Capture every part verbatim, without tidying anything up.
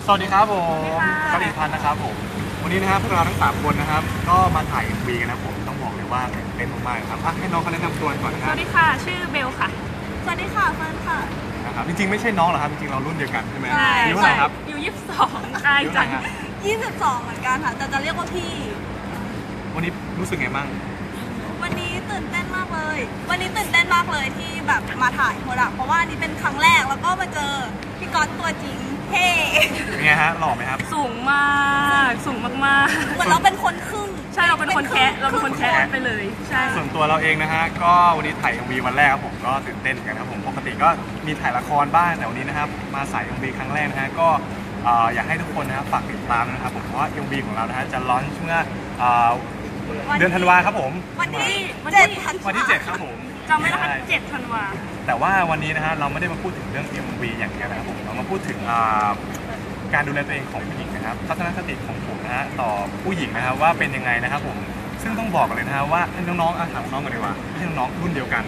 สวัสดีครับผมผลิตภัณฑ์นะครับผมวันนี้นะครับพวกเราทั้งสามคนนะครับก็มาถ่าย เอ็ม วี กันนะผมต้องบอกเลยว่าตื่นเต้นมากๆครับให้น้องเขาแนะนำตัวก่อนนะคสรับวัสดีค่ะชื่อเบลค่ะสวัสดีค่ะเฟิร์นค่ะนะครับจริงๆไม่ใช่น้องหรอกครับจริงๆเรารุ่นเดียวกันใช่ไหมใช่อายุเท่าไหร่ครับอยู่ยี่สิบสองอายจังยี่สิบสองเหมือนกันค่ะแต่จะเรียกว่าพี่วันนี้รู้สึกไงบ้างวันนี้ตื่นเต้นมากเลย วันนี้ตื่นเต้นมากเลยที่แบบมาถ่ายโปรดักต์เพราะว่านี่เป็นครั้งแรกแล้วก็มาเจอพี่ก๊อตตัวจริงเท่เป็นไงฮะหล่อไหมครับสูงมากสูงมากๆเหมือนเราเป็นคนครึ่งใช่เราเป็นคนแคะเราเป็นคนแคะไปเลยใช่ส่วนตัวเราเองนะฮะก็วันนี้ถ่าย เอ็ม วี วันแรกครับผมก็ตื่นเต้นกันครับผมปกติก็มีถ่ายละครบ้างแต่วันนี้นะครับมาสาย เอ็ม วี ครั้งแรกนะฮะก็อยากให้ทุกคนนะครับฝากติดตามนะครับผมเพราะว่า เอ็ม วี ของเรานะฮะจะลอนช์เมื่อเดือนธันวาครับผมวันที่วันที่วันที่เจ็ดครับผมจำไม่ได้ค่ะเจ็ดธันวาแต่ว่าวันนี้นะฮะเราไม่ได้มาพูดถึงเรื่อง เอ็ม วี อย่างเดียวนะครับผมเรามาพูดถึงการดูแลตัวเองของผู้หญิงนะครับทัศนคติของผมนะฮะต่อผู้หญิงนะครับว่าเป็นยังไงนะครับผมซึ่งต้องบอกกันเลยนะฮะว่าน้องๆถามน้องกันดีกว่าไม่ใช่น้องรุ่นเดียวกัน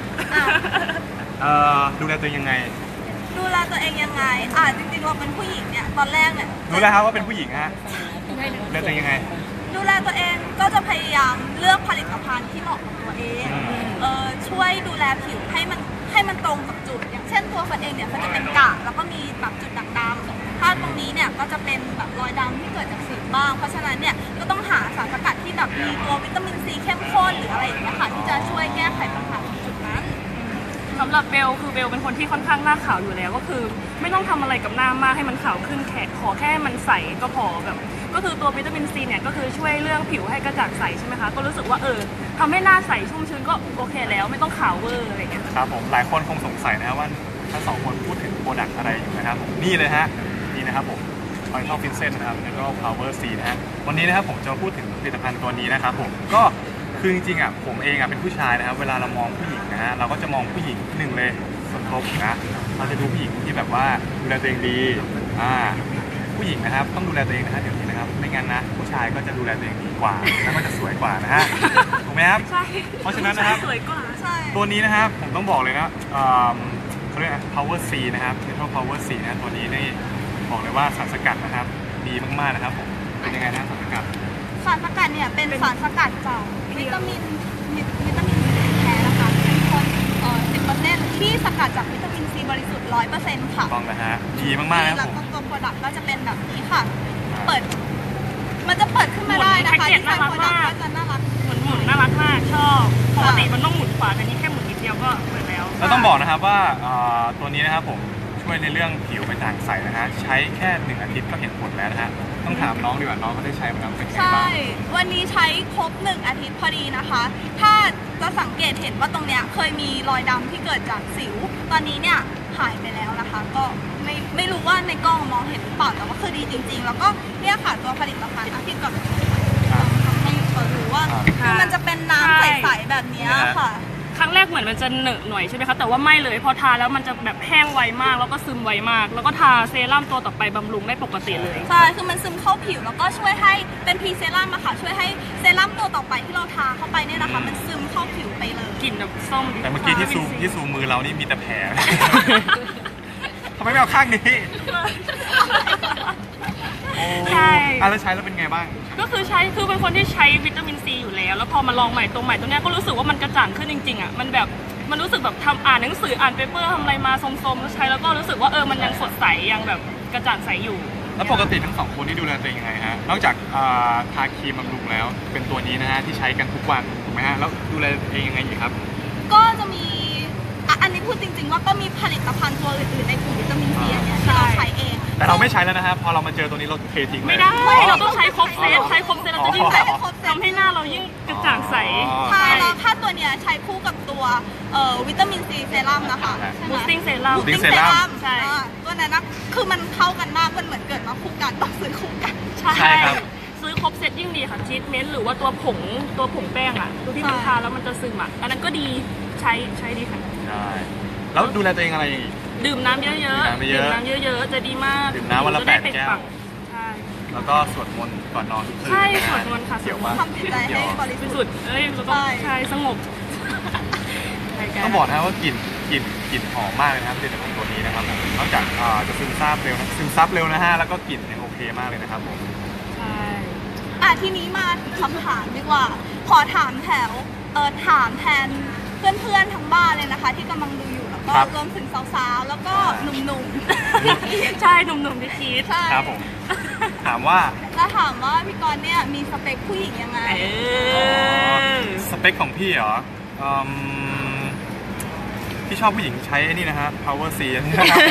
ดูแลตัวเองยังไงดูแลตัวเองยังไงอ่าจริงๆเราเป็นผู้หญิงเนี่ยตอนแรกเนี่ยรู้แล้วครับว่าเป็นผู้หญิงฮะดูแลตัวเองยังไงดูแลตัวเองก็จะพยายามเลือกผลิตภัณฑ์ที่เหมาะกับตัวเองเออช่วยดูแลผิวให้มันให้มันตรงกับจุดอย่างเช่นตัวฟันเองเนี่ยมันจะเป็นกระแล้วก็มีแบบจุดด่างดำถ้าตรงนี้เนี่ยก็จะเป็นแบบรอยดำที่เกิดจากสิวบ้างเพราะฉะนั้นเนี่ยก็ต้องหาสารสกัดที่แบบมีตัววิตามินซีเข้มข้นหรืออะไรอย่างเงี้ยค่ะที่จะช่วยแก้ไขปัญหาจุดนั้นสำหรับเบลคือเบลเป็นคนที่ค่อนข้างหน้าขาวอยู่แล้วก็คือไม่ต้องทำอะไรกับหน้ามากให้มันขาวขึ้นแค่ขอแค่มันใสก็พอแบบก็คือตัววิตามินซีเนี่ยก็คือช่วยเรื่องผิวให้กระจ่างใสใช่ไหมคะก็รู้สึกว่าเออทำให้หน้าใสชุ่มชื้นก็โอเคแล้วไม่ต้องขาวเวอร์อะไรเงี้ยครับผมหลายคนคงสงสัยนะครับว่าทั้งสองคนพูดถึงโปรดักต์อะไรอยู่นะครับผมนี่เลยฮะนี่นะครับผมออยล์ฟินเซนนะครับแล้วก็ Power C นะฮะวันนี้นะครับผมจะพูดถึงผลิตภัณฑ์ตัวนี้นะครับผมก็คือจริงๆอ่ะผมเองอ่ะเป็นผู้ชายนะครับเวลาเรามองผู้หญิงนะฮะเราก็จะมองผู้หญิงหนึ่งเลยส่วนตัวผมนะเราจะดูผู้หญิงที่แบบว่าดูแลตัวเองดีอ่าผู้หญิงนะครับต้องดูแลตัวเองนะฮะเดี๋ยวนี้นะครับไม่งั้นนะผู้ชายก็จะดูแลตัวเองดีกว่าแล้วก็จะสวยกว่านะฮะถูกไหมครับใช่เพราะฉะนั้นนะครับสวยกว่าใช่ตัวนี้นะครับผมต้องบอกเลยนะเขาเรียก Power C นะครับ Natural Power C นะตัวนี้นี่บอกเลยว่าสารสกัดนะครับดีมากๆนะครับผมเป็นยังไงนะสารสกัดสารสกัดเนี่ยเป็นสารสกัดจากวิตามินวิตามินแท้นะคะเป็นคนเอ่อสิบเปอร์เซ็นต์ที่สกัดจากวิตามินซีบริสุทธิ์ร้อยเปอร์เซ็นต์ค่ะต้องนะฮะดีมากๆนะครับผมแล้วก็ตัวโปรดักต์ก็จะเป็นแบบนี้ค่ะเปิดมันจะเปิดขึ้นมาได้นะคะที่ใช้โปรดักต์ก็จะน่ารักหมุนหมุนน่ารักมากชอบปกติมันต้องหมุนขวาแต่นี้แค่หมุนนิดเดียวก็เปิดแล้วแล้วต้องบอกนะครับว่าตัวนี้นะครับผมช่วยในเรื่องผิวกระจ่างใสนะฮะใช้แค่หนึ่งอาทิตย์ก็เห็นผลแล้วนะฮะต้องถามน้องดีกว่าน้องเขาได้ใช้มาแล้วเป็นไงบ้างใช่วันนี้ใช้ครบหนึ่งอาทิตย์พอดีนะคะถ้าจะสังเกตเห็นว่าตรงเนี้ยเคยมีรอยดำที่เกิดจากสิวตอนนี้เนี่ยหายไปแล้วนะคะก็ไม่ไม่รู้ว่าในกล้องมองเห็นหรือเปล่าแต่ว่าคือดีจริงๆแล้วก็เนี่ยค่ะตัวผลิตภัณฑ์อาทิตย์ก่อนทำให้เขารู้ว่าคือมันจะเป็นน้ำใสๆแบบนี้ค่ะครั้งแรกเหมือนมันจะเหนอะหน่อยใช่ไหมคะแต่ว่าไม่เลยพอทาแล้วมันจะแบบแห้งไวมากแล้วก็ซึมไวมากแล้วก็ทาเซรั่มตัวต่อไปบำรุงได้ปกติเลยใช่คือมันซึมเข้าผิวแล้วก็ช่วยให้เป็นพรีเซรั่มอะค่ะช่วยให้เซรั่มตัวต่อไปที่เราทาเข้าไปเนี่ยนะคะมันซึมเข้าผิวไปเลยกลิ่นแบบส้มแต่เมื่อกี้ที่ซูมที่ซูมมือเรานี่มีแต่แผลทำไมไม่เอาข้างนี้ใช่แล้วใช้แล้วเป็นไงบ้างก็คือใช้คือเป็นคนที่ใช้วิตามินซีอยู่แล้วแล้วพอมาลองใหม่ตัวใหม่ตัวนี้ก็รู้สึกว่ามันกระจ่างขึ้นจริงๆอ่ะมันแบบมันรู้สึกแบบทำอ่านหนังสืออ่านเปเปอร์ทำอะไรมาสมๆแล้วใช้แล้วก็รู้สึกว่าเออมันยังสดใสยังแบบกระจ่างใสอยู่แล้วปกติทั้งสองคนที่ดูแลตัวเองยังไงฮะนอกจากทาครีมบำรุงแล้วเป็นตัวนี้นะฮะที่ใช้กันทุกวันถูกไหมฮะแล้วดูแลเองยังไงอีกครับก็จะมีอันนี้พูดจริงๆว่าก็มีผลิตภัณฑ์ตัวอื่นๆในกลุ่มวิตามินซีเนี่ยที่เราใช้เองแต่เราไม่ใช้แล้วนะครับพอเรามาเจอตัวนี้เราเททิ้งเลยไม่ได้เราต้องใช้ครบเซตใช้ครบเซตเราจะยิ่งแบบทำให้หน้าเรายิ่งกระจ่างใสใช่แล้วถ้าตัวเนี้ยใช้คู่กับตัววิตามินซีเซรั่มนะคะบูสติ้งเซรั่มบูสติ้งเซรั่มใช่ตัวนั้นนะคือมันเข้ากันมากมันเหมือนเกิดมาคู่กันต้องซื้อคู่กันใช่ครับซื้อครบเซตยิ่งดีค่ะชีทเมนต์หรือว่าตัวผงตัวผงแป้งอ่ะตัวที่มันทาแล้วมันจะซึมอ่ะอันนั้นก็ดีใช้ใช้ดีค่ะใช่แล้วดูแลตัวเองอะไรอีกดื่มน้ำเยอะๆดื่มน้ำเยอะๆจะดีมากดื่มน้ำวันละแปดแก้วใช่แล้วก็สวดมนต์ก่อนนอนทุกคืนใช่สวดมนต์ค่ะเกี่ยวว่าทำใจให้บริสุทธิ์เอ้ยแล้วก็ใช่สงบต้องบอกนะว่ากลิ่นกลิ่นกลิ่นหอมมากเลยนะครับผลิตภัณฑ์ตัวนี้นะครับผมนอกจากจะซึมซาบเร็วนะซึมซับเร็วนะฮะแล้วก็กลิ่นเนี่ยโอ้โหมากเลยนะครับผมใช่อ่ะทีนี้มาคำถามดีกว่า ขอถามแถวเออถามแทนเพื่อนๆทั้งบ้านเลยนะคะ ที่กำลังดูอยู่แล้วก็ครับรวมถึงสาวๆแล้วก็หนุ่มใช่หนุ่มๆที่คิดๆใช่ครับผมถามว่าแล้วถามว่าพี่กรณ์เนี่ยมีสเปคผู้หญิงยังไงเออสเปคของพี่เหรออืมพี่ชอบผู้หญิงใช้ไอ้นี่นะฮะ power C อันนี้นะครับ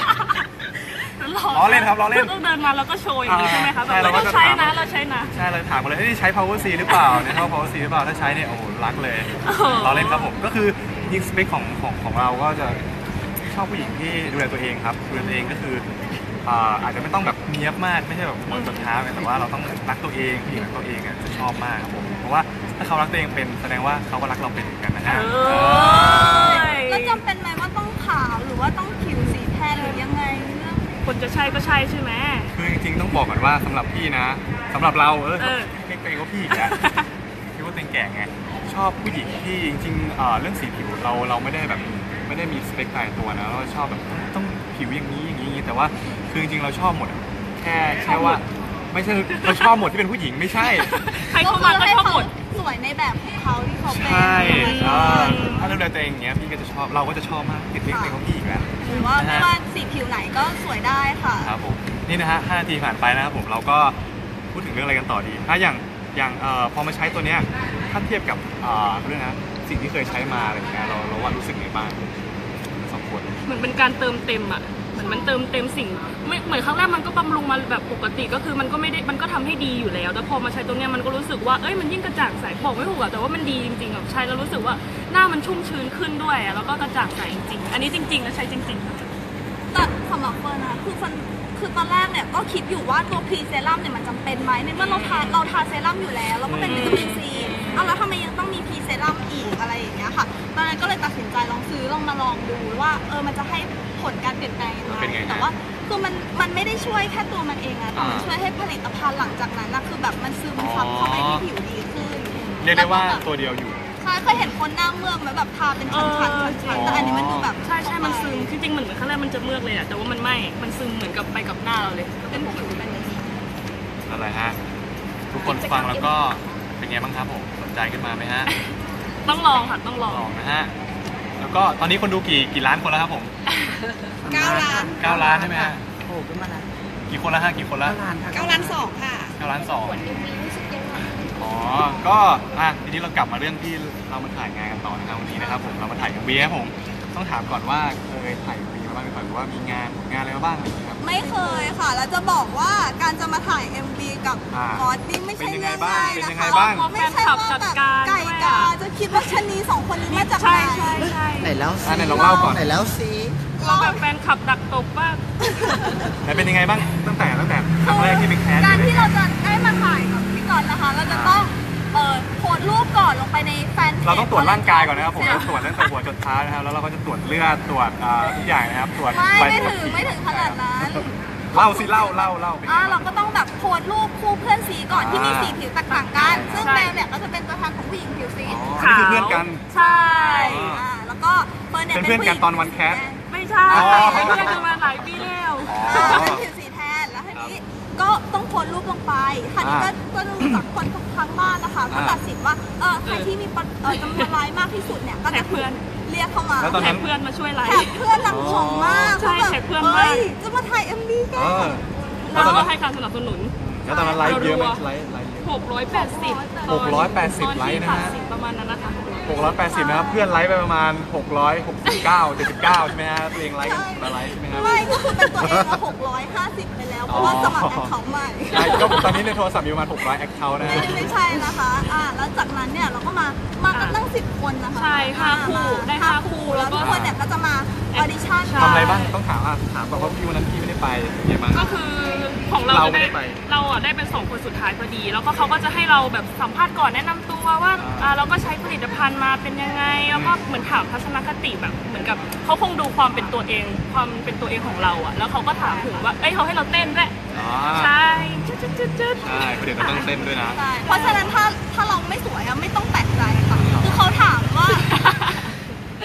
ล้อเล่นครับล้อเล่นต้องเดินมาแล้วก็โชว์อย่างนี้ใช่ไหมคะแบบใช่เราก็เราจะใช้ถามนะเราใช้นะใช่เลยถามมาเลยเฮ้ยใช้ power C หรือเปล่าเนี่ยชอบ power C หรือเปล่าถ้าใช้เนี่ยโอ้โหรักเลยโอ้โหล้อเล่นครับผมก็คือยิงสเปคของของของเราก็จะชอบผู้หญิงที่ดูแลตัวเองครับดูแลตัวเองก็คืออ่าอาจจะไม่ต้องแบบเนี้ยบมากไม่ใช่แบบหัวจนเท้าไงแต่ว่าเราต้องรักตัวเองผู้หญิงรักตัวเองอ่ะจะชอบมากครับผมเพราะว่าถ้าเขารักตัวเองเป็นแสดงว่าเขาก็รักเราเป็นเหมือนกันนะฮะเอเอออแล้วจำเป็นไหมว่าต้องขาวหรือว่าต้องผิวสีแทนหรือยังไงเรื่องคนจะใช่ก็ใช่ใช่ไหมคือจริงๆต้องบอกก่อนว่าสำหรับพี่นะสำหรับเราเออเออเรียกตัวเองว่าพี่อีกแล้วคิดว่าตัวเองแก่ไงชอบผู้หญิงที่จริงๆเอ่อเรื่องสีผิวเราเราไม่ได้แบบไม่ได้มีสเปคตายตัวนะเราชอบแบบต้องต้องผิวอย่างนี้อย่างนี้อย่างนี้แต่ว่าคือจริงๆเราชอบหมดอะแค่แค่ว่าไม่ใช่เราชอบหมดที่เป็นผู้หญิงไม่ใช่ใครเข้ามาก็ชอบหมดสวยในแบบของเขาที่เขาเป็นใช่เอออืมถ้าดูแลตัวเองอย่างเงี้ยพี่ก็จะชอบเราก็จะชอบมากติดเรียกตัวเองว่าพี่อีกแล้วหรือว่านะฮะไม่ว่าสีผิวไหนก็สวยได้ค่ะครับผมนี่นะฮะห้านาทีผ่านไปนะครับผมเราก็พูดถึงเรื่องอะไรกันต่อดีถ้าอย่างอย่างเอ่อพอมาใช้ตัวเนี้ยถ้าเทียบกับเอ่อเรื่องนะสิ่งที่เคยใช้มาอะไรอย่างเงี้ยเราเราว่ารู้สึกไงบ้างสองคนเหมือนเป็นการเติมเต็มอ่ะเหมือนมันเติมเต็มสิ่งไม่เหมือนครั้งแรกมันก็บำรุงมาแบบปกติก็คือมันก็ไม่ได้มันก็ทำให้ดีอยู่แล้ว แต่พอมาใช้ตรงเนี้ยมันก็รู้สึกว่าเอ้ยมันยิ่งกระจ่างใสบอกไม่ถูกอะแต่ว่ามันดีจริงๆแบบใช้แล้วรู้สึกว่าหน้ามันชุ่มชื้นขึ้นด้วยอะแล้วก็กระจ่างใสจริงๆอันนี้จริงๆนะใช้จริงๆแต่สำหรับเฟิร์นนะคือเฟิร์นคือตอนแรกเนี่ยก็คิดอยู่ว่าตัวพรีเซรั่มเนี่ยมันจำเป็นไหมในเมื่อเราทาเราทาเซรั่มอยู่แล้วแล้วก็เป็นวิตามินซีเอาแล้วทำไมยังต้องมีพรีเซรั่มอีกอะไรอย่างเงี้ยค่ะตอนนั้นก็เลยตัดสินใจลองซื้อลองมาลองดูว่าเออมันจะให้ผลการเปลี่ยนแปลงยังเป็นไงไงฮะแต่ว่าคือมันมันไม่ได้ช่วยแค่ตัวมันเองอะแต่มันอ่าช่วยให้ผลิตภัณฑ์หลังจากนั้นนะคือแบบมันซึมซับเข้าไปที่ผิวดีขึ้นเรียกได้ว่าแล้ก็แบบตัวเดียวอยู่ใช่เคยเห็นคนหน้าเมือกไหมแบบทาเป็นชั้นๆชั้นๆแต่อันนี้มันดูแบบใช่ใช่มันซึมจริงๆเหมือนครั้งแรกมันจะเมือกเลยอะแต่ว่ามันไม่ มันซึมเหมือนกับไปกับหน้าเราเลยเป็นผิวเป็นอย่างนี้อะไรฮะทุกคนฟังแล้วก็เป็นไงบ้างครับผมสนใจขึ้นมาไหมฮะต้องลองค่ะต้องลองลองนะฮะแล้วก็ตอนนี้คนดูกี่กี่ล้านคนแล้วครับผมเก้าล้านเก้าล้านใช่ไหมฮะโผล่ขึ้นมาแล้วกี่คนแล้วฮะกี่คนแล้วล้านค่ะเก้าล้านสองค่ะเก้าล้านสองอ๋อ ก็อ่ะทีนี้เรากลับมาเรื่องที่เรามาถ่ายงานกันต่อนะครับวันนี้นะครับผมเรามาถ่ายกับวีครับผมต้องถามก่อนว่าเคยถ่ายกับวีมาบ้างหรือเปล่าหรือว่ามีงานงานอะไรมาบ้างอะไรอย่างเงี้ยครับไม่เคยค่ะ แล้วจะบอกว่าการจะมาถ่าย เอ็ม วี กับอ่ามอสนี่ไม่ใช่เป็นยังไงเรื่องบ้างง่ายเป็นนะยังไงคะบ้างไม่ใช่ว่าแบบไก่กาจะคิดว่าชะนีสองคนนี้มาจากไหใช่นใช่ใช่ไหนแล้วสิอ่ะไหนลองเล่าก่อนไหนแล้วสิเราแบบแฟนขับดักตบบ้างแต่เป็นยังไงบ้างตั้งแต่ตั้งแต่ครั้งแรกที่ไปแคสการที่เราจะได้มาถ่ายกับพี่กรณ์นะคะ เราจะต้องเอ่อโพสต์รูปก่อนลงไปในแฟนเพจเราต้องตรวจร่างกายก่อนนะครับผมเราตรวจตั้งแต่หัวจนเท้านะครับแล้วเราก็จะตรวจเลือดตรวจอ่าทุกอย่างนะครับตรวจไม่ใบไม่ขับถึงขี่ไม่ถึงขนาดนั้นเล่าสิเล่าเล่าเล่าเป็นไงอ่าเราบ้างก็ต้องแบบโพสต์รูปคู่เพื่อนสีก่อนที่มีอ่าสีผิวแตกต่างกัน ซึ่งใช่แบมเนี่ยก็จะเป็นตัวแทนของผู้หญิงผิวสีอ๋ออันนี้คือเพื่อนกันใช่อ่าแล้วก็เฟิร์นเนี่ยเป็นเป็นเพื่อนกันผู้หญิงตอนวันแคสไม่ใช่อ๋อเป็นเพื่อนกันมาหลายปีแล้วอ่าเป็นผิวสีแทนแล้วทีนี้ก็ต้องโพสต์รูปลงไปค่ะนี่ก็ก็รู้จักคนทั้งบ้านนะคะก็ตัดสินว่าเออใครที่มีปริเอ่อจำนวนไลค์มากที่สุดเนี่ยก็แท็จะกเพื่อนเรียกเข้ามาแล้วตอนแท็นั้กนเพื่อนมาช่วยไลแท็กฟ์เพื่อนหลังชมมากใช่แบบแท็กเพื่อนมากฮ้ยจะมาถ่าย เอ็ม วี กัเอน อแล้วก็ให้การสนับสนุนแล้วตอนนั้นไลฟ์เยอะไหมไลฟ์ไลฟ์เยอะหกร้อยแปดสิบหกร้อยแปดสิบไลค์นะฮะตอที่ประมาณนั้นนะคะหกร้อยแปดสิบนะครับเพื่อนไลฟ์ไปประมาณหกร้อยหกสิบเก้า เจ็ดสิบเก้าใช่ไหมฮะตัวเองไลฟ์กันละไลฟ์ใช่ไหมครับไม่ก็คือเป็นตัวเองอะหกร้อยห้าสิบไปแล้วเพราะว่าสมัครแอคเคาท์ใหม่ใช่ก็ตอนนี้ในโทรศัพท์มีประมาณหกร้อยแอคเคาท์นะไม่ฮะไม่ใช่นะคะอ่าแล้วจากนั้นเนี่ยเราก็มามากันตั้งสิบคนนะคะใช่ห้าคู่อ่ได้ห้าคู่แล้วแล้วก็ทุกคนเนี่ยก็จะมาออดิชั่นใช่ทำอะไรบ้างต้องถามอ่ะถามก่อนว่าพี่วันนั้นพี่ไม่ได้ไปเป็นไงบ้างก็คือของเราเราจะไม่ได้ได้ไปเราอ่ะได้เป็นสองคนสุดท้ายพอดี แล้วก็เขาก็จะให้เราแบบสัมภาษณ์ก่อนแนะนำตัวว่าอ่าอ่าเราก็ใช้ผลิตภัณฑ์มาเป็นยังไง แล้วก็เหมือนถามทัศนคติแบบเหมือนกับเขาคงดูความเป็นตัวเอง ความเป็นตัวเองของเราอ่ะแล้วเขาก็ถามถึงว่าเอ้ยเขาให้เราเต้นด้วยอ๋อใช่จุดจุดจุดจุดใช่เพราะเดี๋ยวเราต้องเต้นด้วยนะใช่เพราะฉะนั้นถ้าถ้าเราไม่สวยอะไม่ต้องแปลกใจค่ะคือเขาถามว่าเขา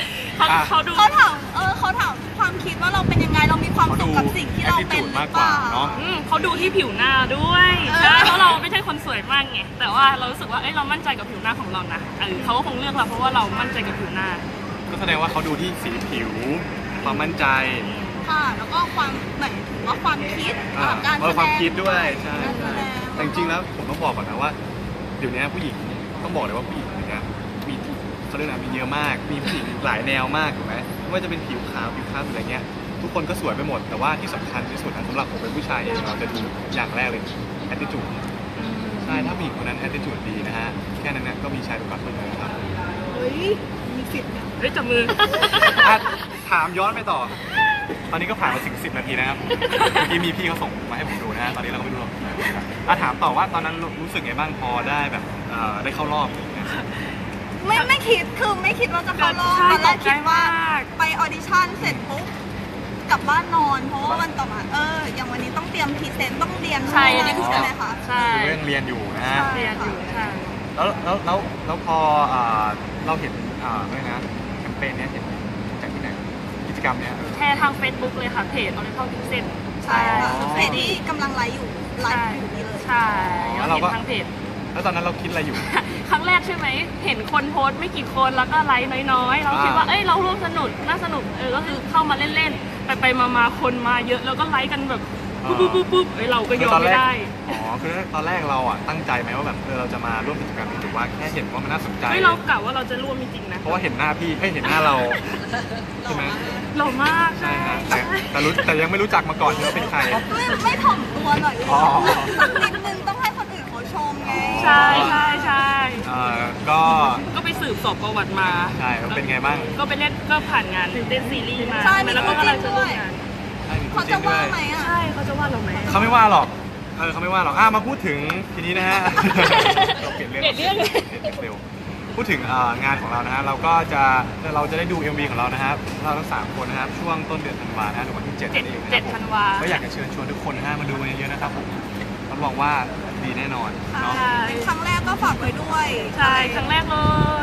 เขาเขาดูเขาถามเออเขาถามความคิดว่าเราเป็นยังไงเรามีความสุขกับสิ่งที่เราเป็นหรือเปล่าอืมเขาดูที่ผิวหน้าด้วยเออใช่เพราะเราไม่ใช่คนสวยมากไงแต่ว่าเรารู้สึกว่าเอ้ยเรามั่นใจกับผิวหน้าของเรานะเออเขาก็คงเลือกเราเพราะว่าเรามั่นใจกับผิวหน้าก็แสดงว่าเขาดูที่สีผิวความมั่นใจค่ะแล้วก็ความเหมือนถึงว่าความคิดอ่าการเพราะความคิดด้วยใช่การแสใช่ดงแต่จริงๆแล้วผมต้องบอกก่อนนะว่าเดี๋ยวนี้ผู้หญิงต้องบอกเลยว่าผู้หญิงเดี๋ยวนี้มีเขาเรียกอะไรมีเยอะมากมีผู้หญิงหลายแนวมากถูกไหมไม่ว่าจะเป็นผิวขาวผิวคล้ำอะไรเงี้ยทุกคนก็สวยไปหมดแต่ว่าที่สำคัญที่สุดนะสำหรับผมเป็นผู้ชายเองเราจะดูอย่างแรกเลย attitude ใช่ถ้าผู้หญิงคนนั้น attitude ดีนะฮะแค่นั้นเนี่ยก็มีชายทุกคนเลยนะครับเฮ้ยมีสิทธิ์นะเฮ้ยจับมืออ่ะถามย้อนไปต่อ ตอนนี้ก็ผ่านมาถึงสิบนาทีนะครับผมเมื่อกี้มีพี่เขาส่งมาให้ผมดูนะฮะตอนนี้เราก็ไม่รู้หรอกอ่ะถามต่อว่าตอนนั้นรู้สึกไงบ้างพอได้แบบเอ่อได้เข้ารอบอย่างเงี้ยไม่ไม่คิดคือไม่คิดว่าจะเข้ารอบใช่ตอนแรกคิดว่าตกใจมากไปออดิชั่นเสร็จปุ๊บกลับบ้านนอน เพราะว่าวันต่อมาเอออย่างวันนี้ต้องเตรียมพรีเซนต์ต้องเรียนใช่นู่นนี่นี่คือใช่ไหมคะใช่คือเรื่องเรียนอยู่นะฮะเรียนอยู่ใช่แล้วแล้วแล้วแล้วพอเอ่อเราเห็นเอ่อเรื่องนะแคมเปญเนี้ยเห็นจากที่ไหนกิจกรรมเนี้ยแชร์ทาง Facebook เลยค่ะเพจ Oriental Kitchen ใช่ค่ะเพจที่กำลังไลฟ์อยู่ไลใช่ฟ์อยู่นี่เลยใช่แล้วเราเห็ก็นทางเพจแล้วตอนนั้นเราคิดอะไรอยู่ครั้งแรกใช่ไหม เห็นคนโพสต์ไม่กี่คนแล้วก็ไลค์น้อยๆ เราคิดว่าอ่าเอ้ย เราร่วมสนุก น่าสนุก เออ ก็คือเข้ามาเล่นๆ ไปไปๆมาๆ คนมาเยอะ แล้วก็ไลค์กันแบบปุ๊บปุ๊บปุ๊บปุ๊บเอ้ย เราก็ยอมไม่ได้อ๋อคือตอนแรกเราอ่ะตั้งใจไหมว่าแบบเออเราจะมาร่วมกิจกรรมนี้หรือว่าแค่เห็นว่ามันน่าสนใจเฮ้ย เรากะว่าเราจะร่วมจริงๆนะเพราะว่าเห็นหน้าพี่เอ้ยเห็นหน้าเราใช่ไหมหล่อมากใช่ใช่ฮะแต่แต่รู้แต่ยังไม่รู้จักมาก่อนว่าเป็นใครไม่ไม่ถ่อมตัวหน่อยเลยอ๋อสักนิดนึงต้องให้คนอื่นเขาชมไงใช่ใช่ใช่เออก็ก็ไปสืบสอบประวัติมาใช่แล้วเป็นไงบ้างก็ไปเล่นก็ผ่านงานเต้นซีรีส์มาใช่มีแล้วก็คู่กำลังจิ้จะนร่ด้ววมยงานใช่มีเขาคู่จะจิ้นด้ว่าวยไหมอ่ะใช่เขาจะว่าเราไหมเขาไม่ว่าหรอกเออเขาไม่ว่าหรอกอ่ะมาพูดถึงทีนี้นะฮะ เราเปลี่ยนเรื่องเปลี่ยนเรื่องเปลี่ยนเรื่องเร็วพูดถึงเอ่องานของเรานะฮะเราก็จะเราจะได้ดู เอ็ม วี ของเรานะครับเราทั้งสามคนนะครับช่วงต้นเดือนธันวานะฮะถึงวันที่เจ็ดเจ็ดนั่นเองนะคเจ็รัดบผมธันวาก็อยากจะเชิญชวนทุกคนนะฮะมาดูกันเยอะๆนะครับผมรับรองว่าดีแน่นอนเนาะใช่เป็นครั้งแรกก็ฝากไว้ด้วยใช่ครั้งแรกเลย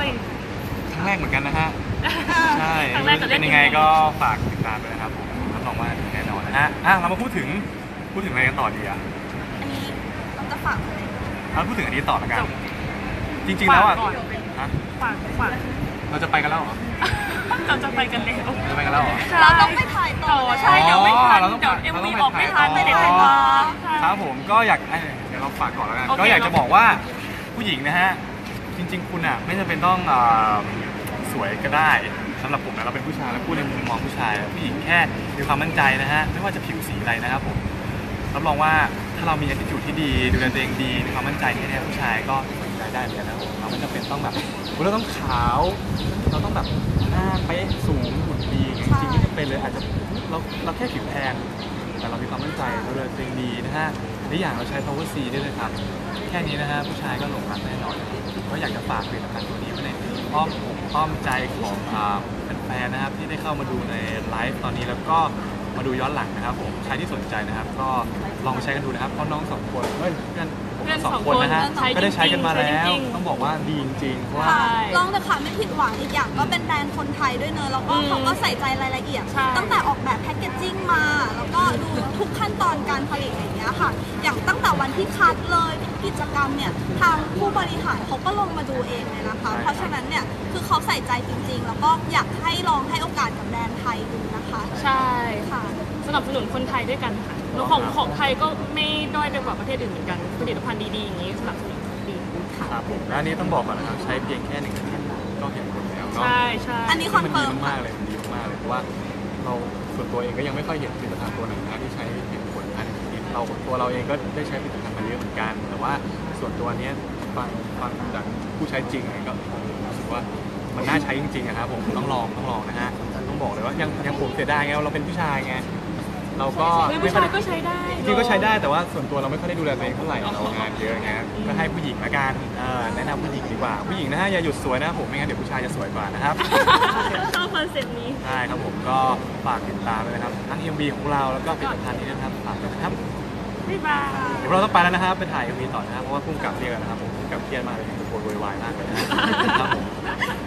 ครั้งแรกเหมือนกันนะฮะใช่ครั้งแรกจะเป็เล่นนยังไงก็ฝากติดตามด้วยนะครับผมรับรองว่าดีแน่นอนนะฮะอ่ะเรามาพูดถึงพูดถึงอะไรกันต่อดีอ่ะอันนี้เราจะฝากอะไรเราพูดถึงอันนี้ต่อละกันจบจริงๆแล้วอ่ะฝากก่อนฮะฝากฝากเราจะไปกันแล้วเหรอเราจะไปกันแล้วจะไปกันแล้วเหรอเราต้องไปถ่ายต่อต่อใช่เดี๋ยวไม่ทันอ๋อเราต้องเดี๋ยวถ่ายเอ็มเราต้วีองออกไม่ทันถ่ายไม่ได้ต่อถ่ายมาใช่ครับผมก็อยากเอ้ยเดี๋ยวเราฝากก่อนแล้วกันโอเคก็อยากจะบอกว่าผู้หญิงนะฮะจริง ๆ คุณอ่ะไม่จำเป็นต้องอ่าสวยก็ได้สำหรับผมนะเราเป็นผู้ชายแล้วพูดในมุมมองผู้ชายผู้หญิงแค่มีความมั่นใจนะฮะไม่ว่าจะผิวสีอะไรนะครับผมรับรองว่าถ้าเรามี attitude ที่ดีดูแลตัวเองดีมีความมั่นใจที่แท้ผู้ชายก็สนใจได้เหมือนกันนะครับผมเราไม่จำเป็นต้องแบบเราต้องขาวเราต้องแบบหน้าเป๊ะสูงหุ่นดีจริงๆไม่จำเป็นเลยอาจจะเราเราแค่ผิวแทน แต่เรามีความมั่นใจเราเลยตัวเองดีนะฮะและอย่างเราใช้ power C ด้วยเลยครับ แค่นี้นะฮะผู้ชายก็หลงรักแน่นอนก็อยากจะฝากผลิตภัณฑ์ตัวนี้ไว้ในอ้อมอกอ้อมใจของอ่าแฟนๆนะครับที่ได้เข้ามาดูในไลฟ์ตอนนี้แล้วก็มาดูย้อนหลังนะครับผมใครที่สนใจนะครับ ก็ลองใช้กันดูนะครับเพราะน้องสองคนเฮ้ยเพื่อนผมเพื่อนสสออง งคนนะฮะคนใช้ก็ได้ใช้กันมาจริงๆแล้วใช้จริงๆต้องบอกว่าดีจริงๆเพราะว่าใช่ลองแต่ค่ะไม่ผิดหวังอีกอย่างก็เป็นแบรนด์คนไทยด้วยเนอะแล้วก็อืมเขาก็ใส่ใจรายละเอียดใช่ตั้งแต่ออกแบบแพคเกจจิ้งมา แล้วก็ดูทุกขั้นตอนการผลิตอย่างเงี้ยค่ะ อย่างตั้งแต่วันที่คัดเลยทุกกิจกรรมเนี่ยทางผู้บริหารเขาก็ลงมาดูเองเลยนะคะใช่เพราะฉะนั้นเนี่ยคือเขาใส่ใจจริงๆ แล้วก็อยากให้ลองให้โอกาสกับแบรนด์ไทยดูนะคะใช่ค่ะสนับสนุนคนไทยด้วยกันค่ะแล้วของของไทยก็ไม่ด้อยไปกว่าประเทศอื่นเหมือนกันผลิตภัณฑ์ดีๆอย่างนี้สนับสนุนดีค่ะครับผมและอันนี้ต้องบอกก่อนนะครับใช้เพียงแค่หนึ่งอาทิตย์ก็เห็นผลแล้วเนาะใช่ใช่อันนี้คอนมันเฟิดีร์มมากๆเลยมันดีมากๆเลยเพราะว่าเราส่วนตัวเองก็ยังไม่ค่อยเห็นผลิตภัณฑ์ตัวไหนนะที่ใช้เห็นผลภายในชีวิตเราตัวเราเองก็ได้ใช้ผลิตภัณฑ์มาเยอะเหมือนกัน แต่ว่าส่วนตัวเนี้ยฟังฟังจากผู้ใช้จริงเนี่ยก็รู้สึกว่ามันน่าใช้จริงๆนะครับผมต้องลองต้องลองนะฮะต้องบอกเลยว่ายังยังผมเสียดายไงเราเป็นผู้ชายไงเราก็เฮ้ยไม่ผู้ค่อยชายก็ใช้ได้จริงๆก็ใช้ได้แต่ว่าส่วนตัวเราไม่ค่อยได้ดูแลตัวเองเท่าไหร่เรางานเยอะไงก็ให้ผู้หญิงละกันเออแนะนำผู้หญิงดีกว่าผู้หญิงนะฮะอย่าหยุดสวยนะผมไม่งั้นเดี๋ยวผู้ชายจะสวยกว่านะครับชอบคอนเซ็ปต์นี้ใช่ครับผมก็ฝากติดตามเลยนะครับทั้ง เอ็ม วี ของเราแล้วก็ผลิตภัณฑ์นี้นะครับฝากด้วยนะครับบ๊ายบายเดี๋ยวเราต้องไปแล้วนะครับไปถ่าย เอ็ม วี ต่อนะครับเพราะว่าพุ่งกลับเรียกแล้วนะครับผมพุ่งกลับเครียดมากเลยตะโกนโวยวายมากเลยนะครับผม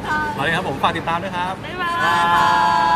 เอาเลยครับผมฝากติดตามด้วยครับบ๊ายบาบ๊ายบายย